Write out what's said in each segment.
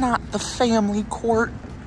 not the family court.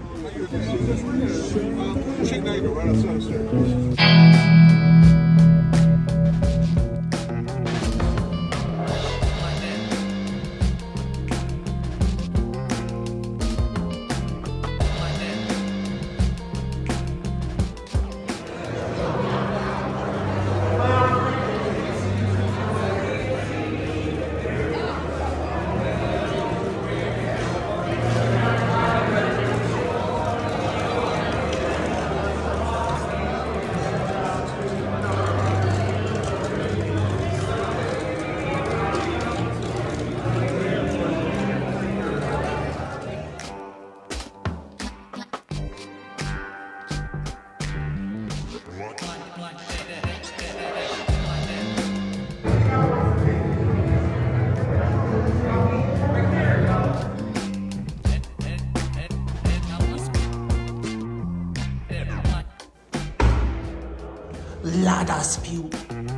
La dispute.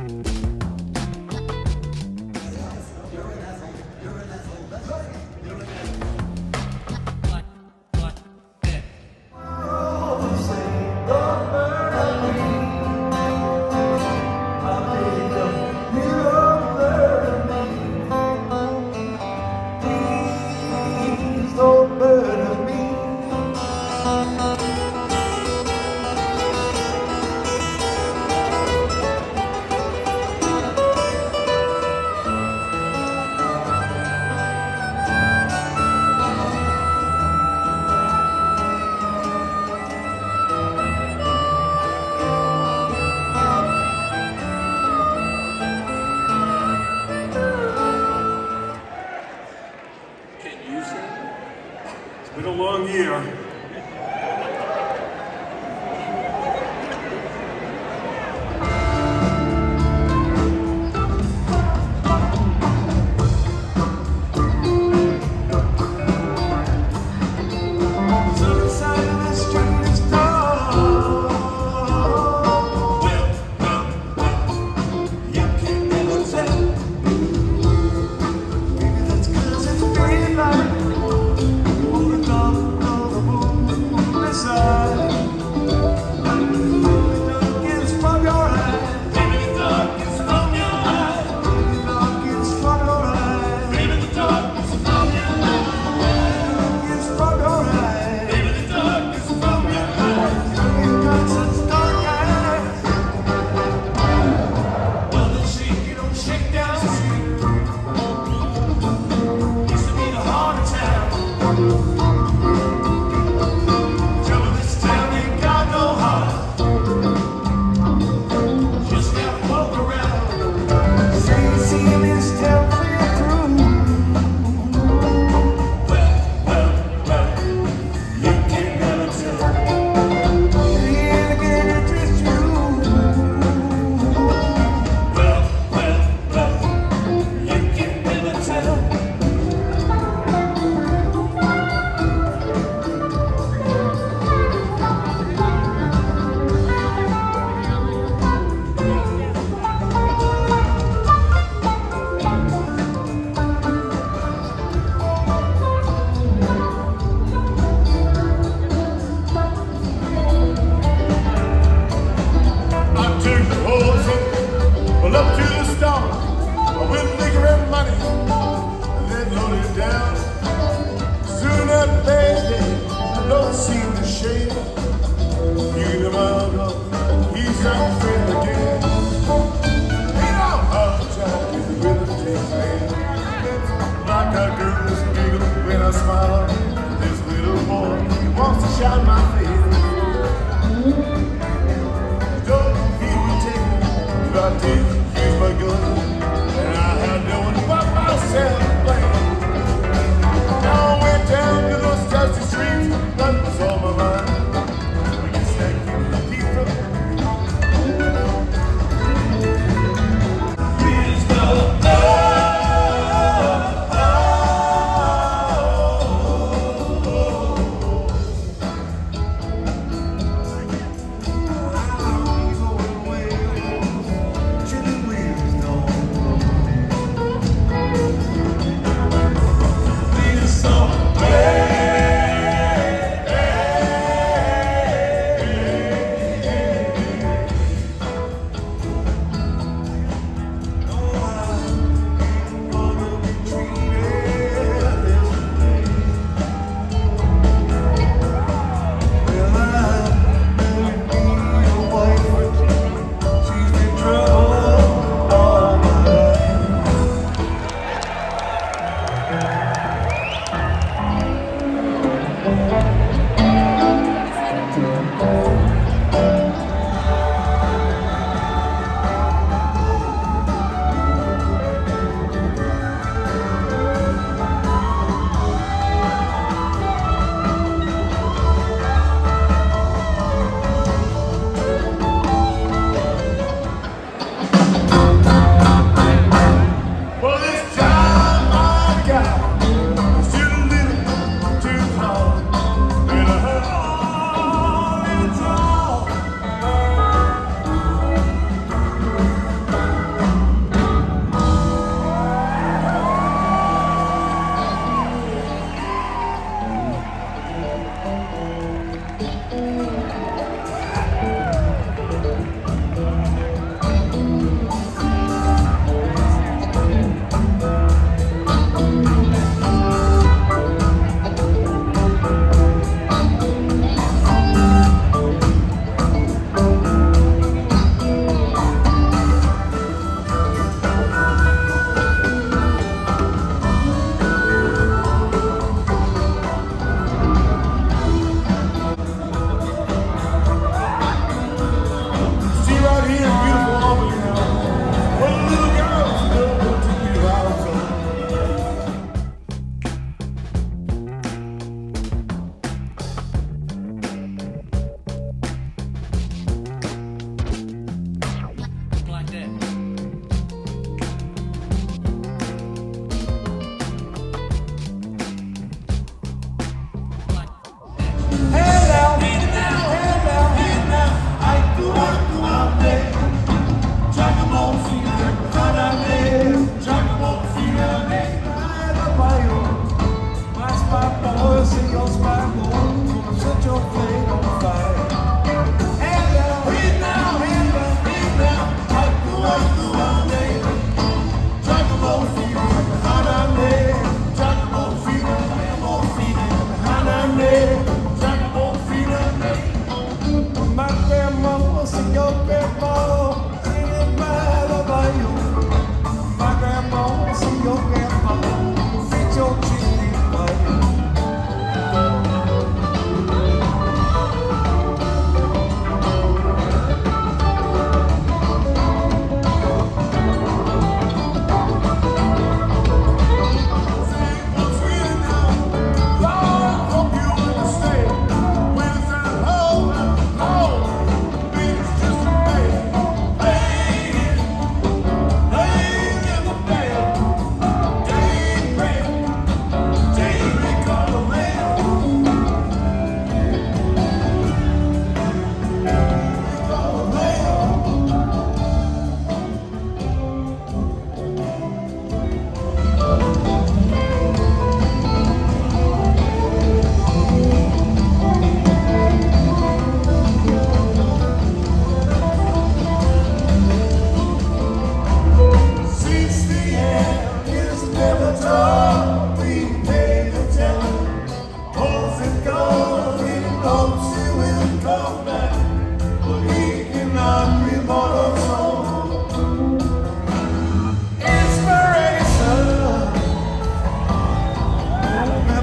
It's been a long year.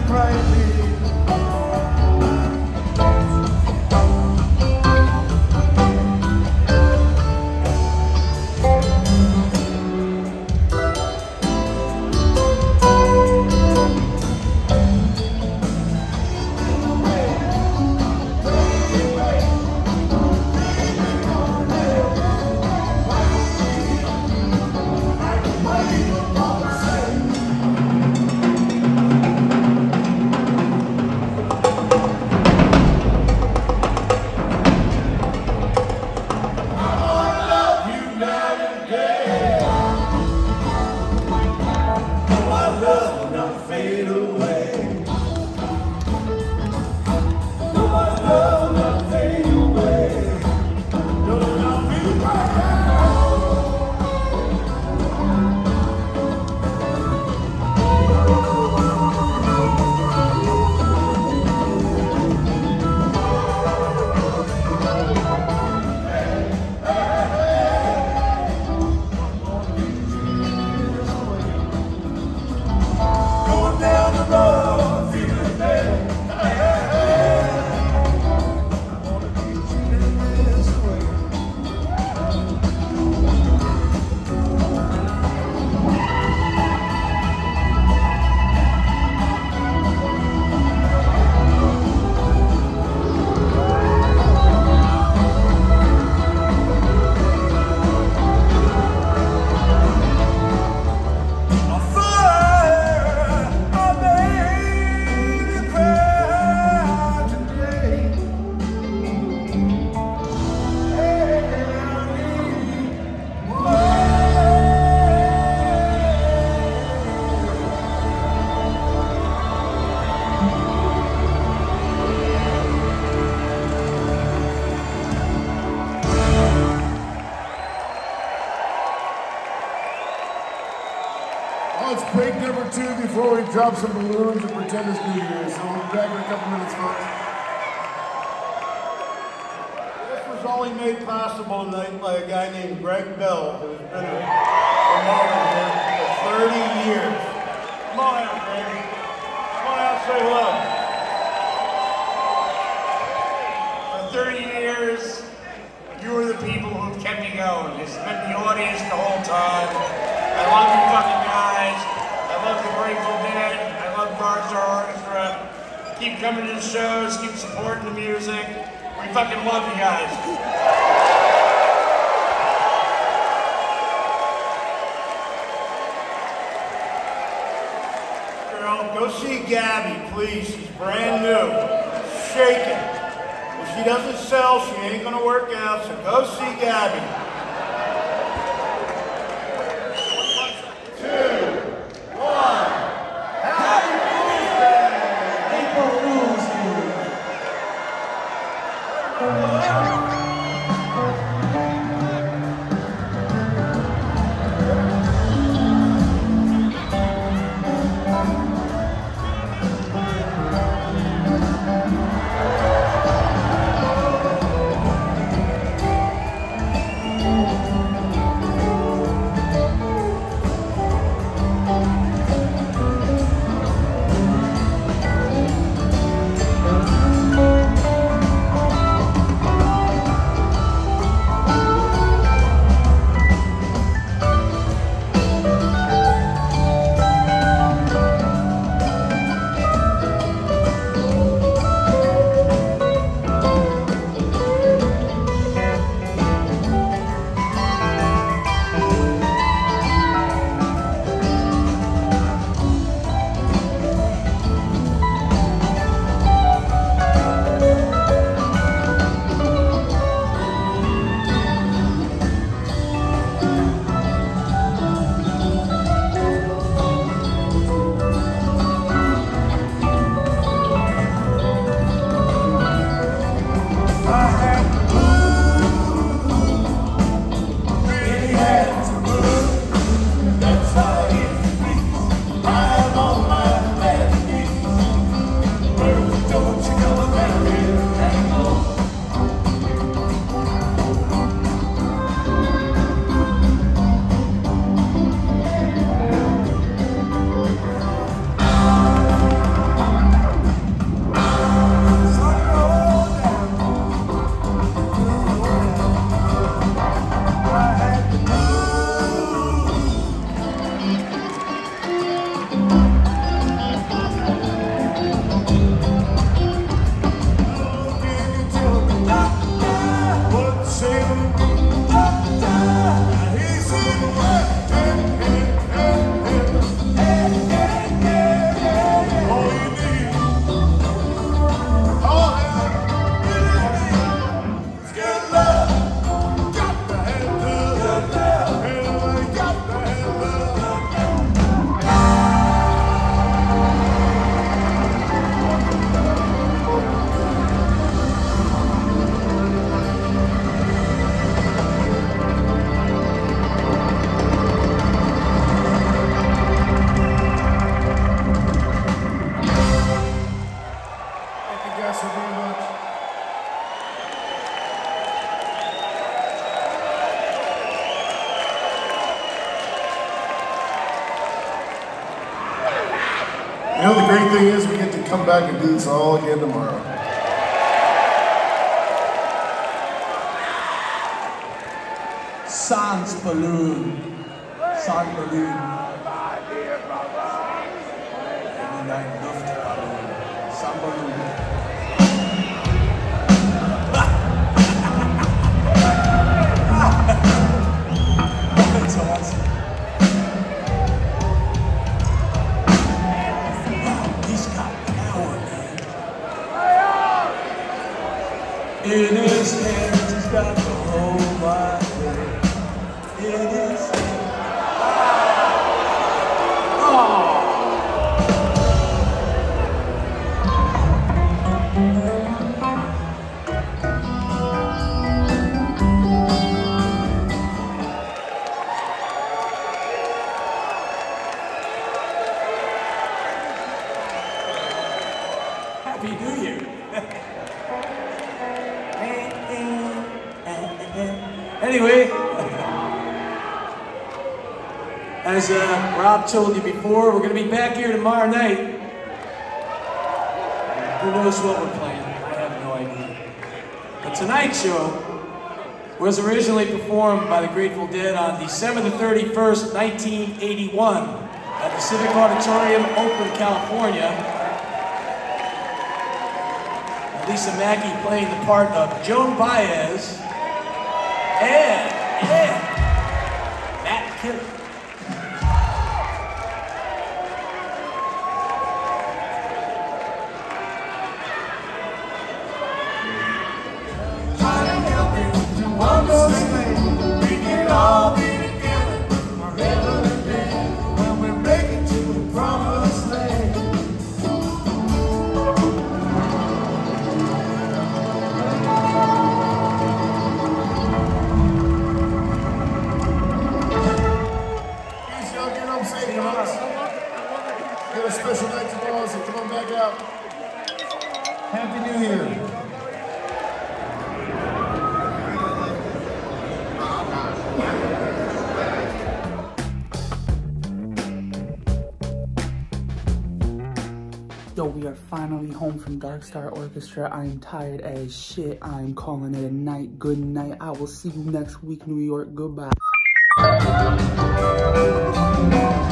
Let's break number 2 before we drop some balloons and pretend it's New Year's. So we'll be back in a couple minutes, folks. This was only made possible tonight by a guy named Greg Bell, who's been a promoter here for 30 years. Come on out, Greg. Come on out, say hello. For 30 years, you are the people who've kept me going. It's been the audience the whole time. I love you fucking guys. I love the Grateful Dead. I love Dark Star Orchestra. Keep coming to the shows. Keep supporting the music. We fucking love you guys. Girl, go see Gabby, please. She's brand new. Shaking. If she doesn't sell, she ain't gonna work out, so go see Gabby. come back and do this all again tomorrow. Sans balloon. Sans balloon. Every night Luftballon. Sans balloon. That's awesome. Wow, he's got power, man. In his hands, he's got the whole wide world. In his hands. Oh. Happy New Year. Anyway, as Rob told you before, we're going to be back here tomorrow night. Who knows what we're playing? I have no idea. But tonight's show was originally performed by the Grateful Dead on December the 31st, 1981 at the Civic Auditorium, Oakland, California. Lisa Mackey playing the part of Joan Baez and Matt Killer. Got a special night tomorrow, so come on back out. Happy New Year. Yo, we are finally home from Dark Star Orchestra. I am tired as shit. I am calling it a night. Good night. I will see you next week, New York. Goodbye.